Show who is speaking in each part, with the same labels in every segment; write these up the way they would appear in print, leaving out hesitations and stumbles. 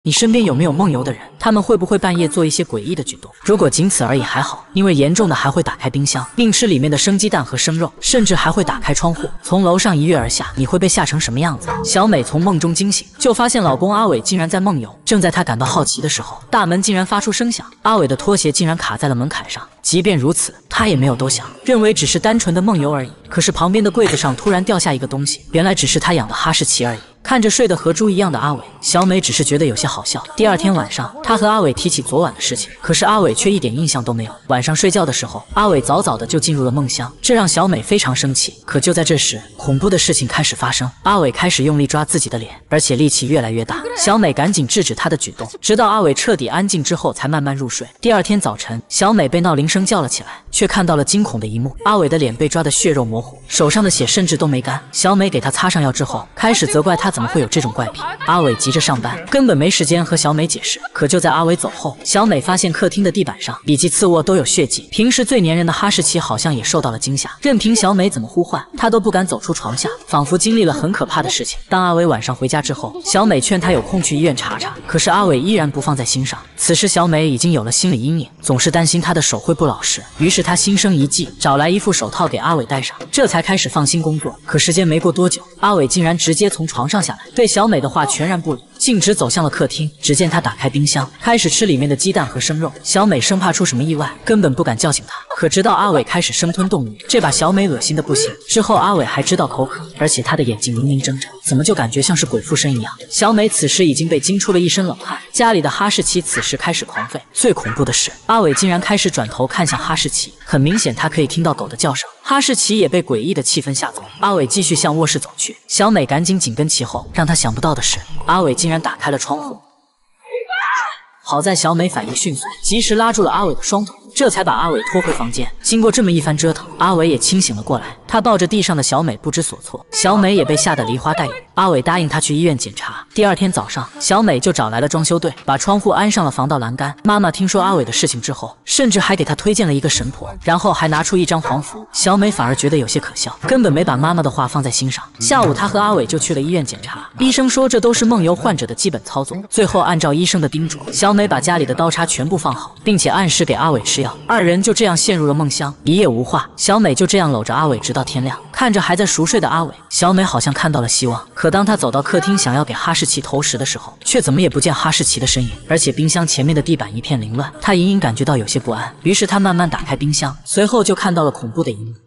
Speaker 1: 你身边有没有梦游的人？他们会不会半夜做一些诡异的举动？如果仅此而已还好，因为严重的还会打开冰箱，并吃里面的生鸡蛋和生肉，甚至还会打开窗户，从楼上一跃而下。你会被吓成什么样子？小美从梦中惊醒，就发现老公阿伟竟然在梦游。正在她感到好奇的时候，大门竟然发出声响，阿伟的拖鞋竟然卡在了门槛上。即便如此，她也没有多想，认为只是单纯的梦游而已。可是旁边的柜子上突然掉下一个东西，原来只是她养的哈士奇而已。看着睡得和猪一样的阿伟，小美只是觉得有些好笑。第二天晚上，她和阿伟提起昨晚的事情，可是阿伟却一点印象都没有。晚上睡觉的时候，阿伟早早的就进入了梦乡，这让小美非常生气。可就在这时，恐怖的事情开始发生，阿伟开始用力抓自己的脸，而且力气越来越大。小美赶紧制止他的举动，直到阿伟彻底安静之后，才慢慢入睡。第二天早晨，小美被闹铃声叫了起来，却看到了惊恐的一幕：阿伟的脸被抓得血肉模糊，手上的血甚至都没干。小美给他擦上药之后，开始责怪他怎么会有这种怪癖。阿伟急着上班，根本没时间和小美解释。可就在阿伟走后，小美发现客厅的地板上以及次卧都有血迹。平时最粘人的哈士奇好像也受到了惊吓，任凭小美怎么呼唤，它都不敢走出床下，仿佛经历了很可怕的事情。当阿伟晚上回家之后，小美劝他有空去医院查查，可是阿伟依然不放在心上。此时小美已经有了心理阴影，总是担心他的手会不老实，于是她心生一计，找来一副手套给阿伟戴上，这才开始放心工作。可时间没过多久，阿伟竟然直接从床上下来，对小美的话全然不理，径直走向了客厅。只见他打开冰箱，开始吃里面的鸡蛋和生肉。小美生怕出什么意外，根本不敢叫醒他。可直到阿伟开始生吞动物，这把小美恶心的不行。之后阿伟还知道口渴，而且他的眼睛明明睁着，怎么就感觉像是鬼附身一样？小美此时已经被惊出了一身冷汗。家里的哈士奇此时开始狂吠，最恐怖的是，阿伟竟然开始转头看向哈士奇，很明显他可以听到狗的叫声。哈士奇也被诡异的气氛吓走。阿伟继续向卧室走去，小美赶紧紧跟其后。让他想不到的是，阿伟竟然打开了窗户。好在小美反应迅速，及时拉住了阿伟的双腿，这才把阿伟拖回房间。经过这么一番折腾，阿伟也清醒了过来。他抱着地上的小美不知所措，小美也被吓得梨花带雨。阿伟答应他去医院检查。第二天早上，小美就找来了装修队，把窗户安上了防盗栏杆。妈妈听说阿伟的事情之后，甚至还给他推荐了一个神婆，然后还拿出一张黄符。小美反而觉得有些可笑，根本没把妈妈的话放在心上。下午，她和阿伟就去了医院检查，医生说这都是梦游患者的基本操作。最后按照医生的叮嘱，小美把家里的刀叉全部放好，并且按时给阿伟吃药。二人就这样陷入了梦乡，一夜无话。小美就这样搂着阿伟直到天亮。看着还在熟睡的阿伟，小美好像看到了希望。可当她走到客厅想要给哈士奇投食的时候，却怎么也不见哈士奇的身影，而且冰箱前面的地板一片凌乱。她隐隐感觉到有些不安，于是她慢慢打开冰箱，随后就看到了恐怖的一幕。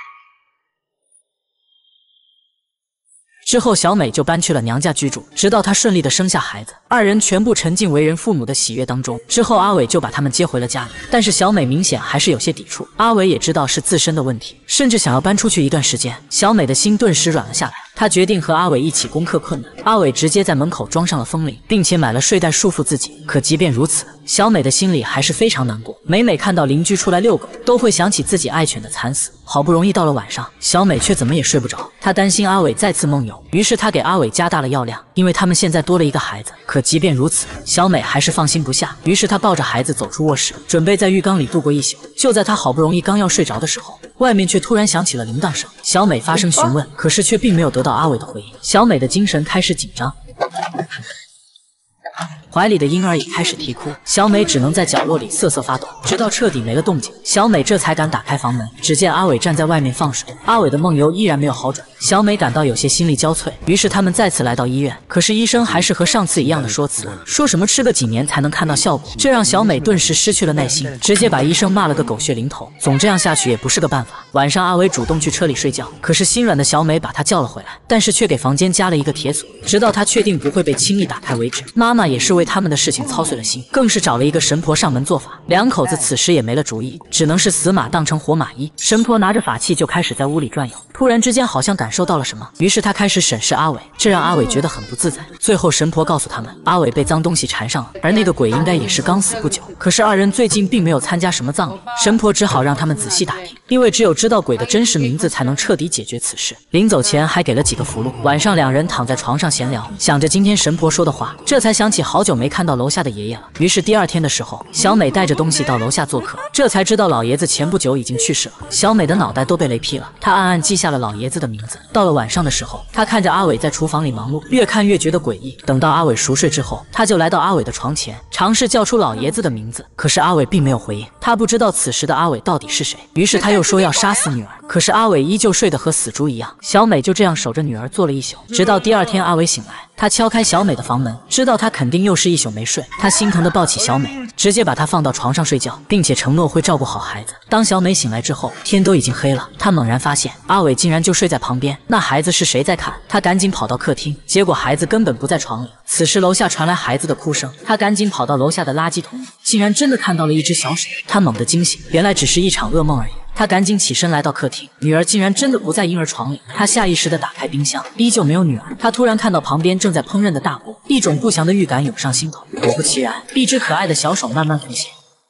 Speaker 1: 之后，小美就搬去了娘家居住，直到她顺利的生下孩子，二人全部沉浸为人父母的喜悦当中。之后，阿伟就把他们接回了家里，但是小美明显还是有些抵触。阿伟也知道是自身的问题，甚至想要搬出去一段时间。小美的心顿时软了下来，她决定和阿伟一起攻克困难。阿伟直接在门口装上了风铃，并且买了睡袋束缚自己。可即便如此，小美的心里还是非常难过。每每看到邻居出来遛狗，都会想起自己爱犬的惨死。好不容易到了晚上，小美却怎么也睡不着。她担心阿伟再次梦游，于是她给阿伟加大了药量，因为他们现在多了一个孩子。可即便如此，小美还是放心不下，于是她抱着孩子走出卧室，准备在浴缸里度过一宿。就在她好不容易刚要睡着的时候，外面却突然响起了铃铛声。小美发声询问，可是却并没有得到阿伟的回应。小美的精神开始紧张，怀里的婴儿也开始啼哭，小美只能在角落里瑟瑟发抖，直到彻底没了动静，小美这才敢打开房门。只见阿伟站在外面放水，阿伟的梦游依然没有好转，小美感到有些心力交瘁，于是他们再次来到医院。可是医生还是和上次一样的说辞，说什么吃个几年才能看到效果，这让小美顿时失去了耐心，直接把医生骂了个狗血淋头。总这样下去也不是个办法。晚上阿伟主动去车里睡觉，可是心软的小美把他叫了回来，但是却给房间加了一个铁锁，直到他确定不会被轻易打开为止。妈妈也是为他们的事情操碎了心，更是找了一个神婆上门做法。两口子此时也没了主意，只能是死马当成活马医。神婆拿着法器就开始在屋里转悠，突然之间好像感受到了什么，于是他开始审视阿伟，这让阿伟觉得很不自在。最后神婆告诉他们，阿伟被脏东西缠上了，而那个鬼应该也是刚死不久。可是二人最近并没有参加什么葬礼，神婆只好让他们仔细打听。 因为只有知道鬼的真实名字，才能彻底解决此事。临走前还给了几个符箓。晚上两人躺在床上闲聊，想着今天神婆说的话，这才想起好久没看到楼下的爷爷了。于是第二天的时候，小美带着东西到楼下做客，这才知道老爷子前不久已经去世了。小美的脑袋都被雷劈了，她暗暗记下了老爷子的名字。到了晚上的时候，她看着阿伟在厨房里忙碌，越看越觉得诡异。等到阿伟熟睡之后，她就来到阿伟的床前，尝试叫出老爷子的名字，可是阿伟并没有回应。她不知道此时的阿伟到底是谁，于是她又说要杀死女儿，可是阿伟依旧睡得和死猪一样。小美就这样守着女儿坐了一宿，直到第二天阿伟醒来，他敲开小美的房门，知道她肯定又是一宿没睡，他心疼地抱起小美，直接把她放到床上睡觉，并且承诺会照顾好孩子。当小美醒来之后，天都已经黑了，她猛然发现阿伟竟然就睡在旁边，那孩子是谁在看？她赶紧跑到客厅，结果孩子根本不在床里。此时楼下传来孩子的哭声，她赶紧跑到楼下的垃圾桶里，竟然真的看到了一只小手。她猛地惊醒，原来只是一场噩梦而已。他赶紧起身来到客厅，女儿竟然真的不在婴儿床里。他下意识地打开冰箱，依旧没有女儿。他突然看到旁边正在烹饪的大锅，一种不祥的预感涌上心头。果不其然，一只可爱的小手慢慢浮现。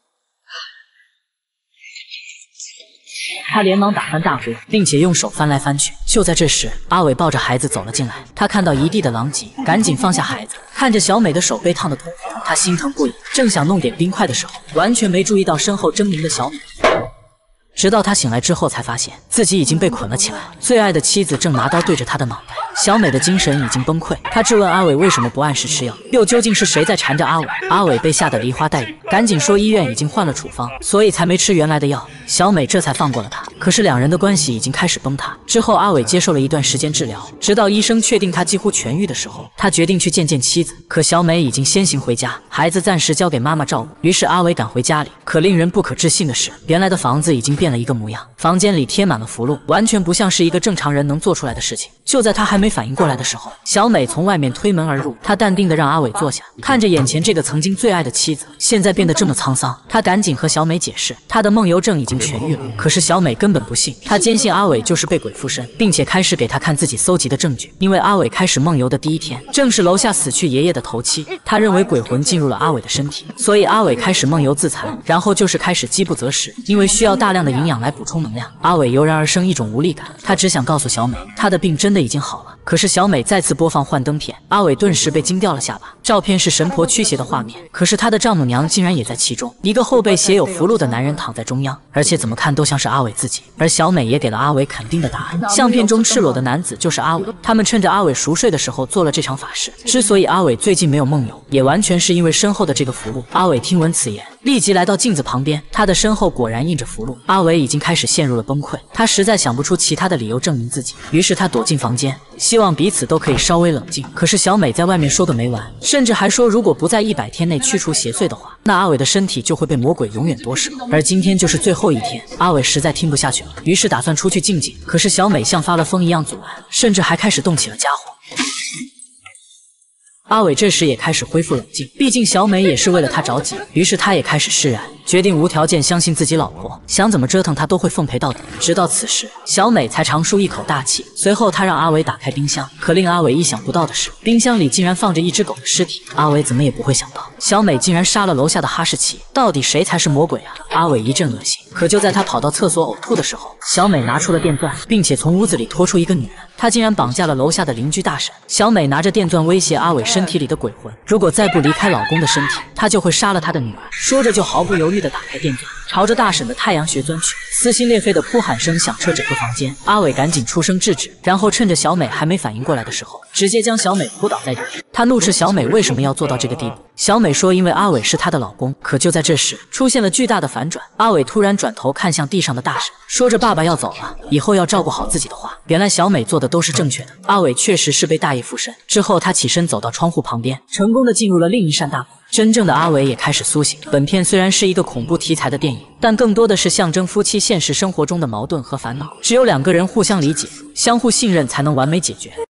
Speaker 1: 他连忙打翻大锅，并且用手翻来翻去。就在这时，阿伟抱着孩子走了进来，他看到一地的狼藉，赶紧放下孩子，看着小美的手被烫得通红，他心疼不已，正想弄点冰块的时候，完全没注意到身后狰狞的小美。直到他醒来之后，才发现自己已经被捆了起来，最爱的妻子正拿刀对着他的脑袋。小美的精神已经崩溃，她质问阿伟为什么不按时吃药，又究竟是谁在缠着阿伟。阿伟被吓得梨花带雨，赶紧说医院已经换了处方，所以才没吃原来的药。小美这才放过了他。可是两人的关系已经开始崩塌。之后阿伟接受了一段时间治疗，直到医生确定他几乎痊愈的时候，他决定去见见妻子。可小美已经先行回家，孩子暂时交给妈妈照顾。于是阿伟赶回家里，可令人不可置信的是，原来的房子已经变了一个模样，房间里贴满了符箓，完全不像是一个正常人能做出来的事情。就在他还没反应过来的时候，小美从外面推门而入，她淡定地让阿伟坐下，看着眼前这个曾经最爱的妻子，现在变得这么沧桑，她赶紧和小美解释，她的梦游症已经痊愈了。可是小美根本不信，她坚信阿伟就是被鬼附身，并且开始给她看自己搜集的证据。因为阿伟开始梦游的第一天，正是楼下死去爷爷的头七，他认为鬼魂进入了阿伟的身体，所以阿伟开始梦游自残，然后就是开始饥不择食，因为需要大量的营养来补充能量。阿伟油然而生一种无力感，他只想告诉小美，他的病真的已经好了。可是小美再次播放幻灯片，阿伟顿时被惊掉了下巴。照片是神婆驱邪的画面，可是他的丈母娘竟然也在其中，一个后背写有符箓的男人躺在中央，而且怎么看都像是阿伟自己。而小美也给了阿伟肯定的答案，相片中赤裸的男子就是阿伟。他们趁着阿伟熟睡的时候做了这场法事。之所以阿伟最近没有梦游，也完全是因为身后的这个符箓。阿伟听闻此言，立即来到镜子旁边，他的身后果然印着符箓。阿伟已经开始陷入了崩溃，他实在想不出其他的理由证明自己，于是他躲进房间，希望彼此都可以稍微冷静。可是小美在外面说个没完，甚至还说如果不在100天内驱除邪祟的话，那阿伟的身体就会被魔鬼永远夺舍。而今天就是最后一天，阿伟实在听不下去了，于是打算出去静静。可是小美像发了疯一样阻拦，甚至还开始动起了家伙。阿伟这时也开始恢复冷静，毕竟小美也是为了他着急，于是他也开始释然，决定无条件相信自己老婆，想怎么折腾他都会奉陪到底。直到此时，小美才长舒一口大气，随后她让阿伟打开冰箱，可令阿伟意想不到的是，冰箱里竟然放着一只狗的尸体。阿伟怎么也不会想到，小美竟然杀了楼下的哈士奇，到底谁才是魔鬼啊？阿伟一阵恶心。可就在他跑到厕所呕吐的时候，小美拿出了电钻，并且从屋子里拖出一个女人，她竟然绑架了楼下的邻居大婶。小美拿着电钻威胁阿伟身体里的鬼魂，如果再不离开老公的身体，她就会杀了他的女儿。说着就毫不犹豫地打开电钻，朝着大婶的太阳穴钻去。撕心裂肺的哭喊声响彻整个房间，阿伟赶紧出声制止，然后趁着小美还没反应过来的时候，直接将小美扑倒在地。他怒斥小美为什么要做到这个地步。小美说因为阿伟是她的老公。可就在这时，出现了巨大的反转，阿伟突然转头看向地上的大婶，说着爸爸要走了，以后要照顾好自己的话。原来小美做的都是正确的，阿伟确实是被大爷附身。之后他起身走到窗户旁边，成功的进入了另一扇大门。真正的阿伟也开始苏醒。本片虽然是一个恐怖题材的电影，但更多的是象征夫妻现实生活中的矛盾和烦恼。只有2个人互相理解、相互信任，才能完美解决。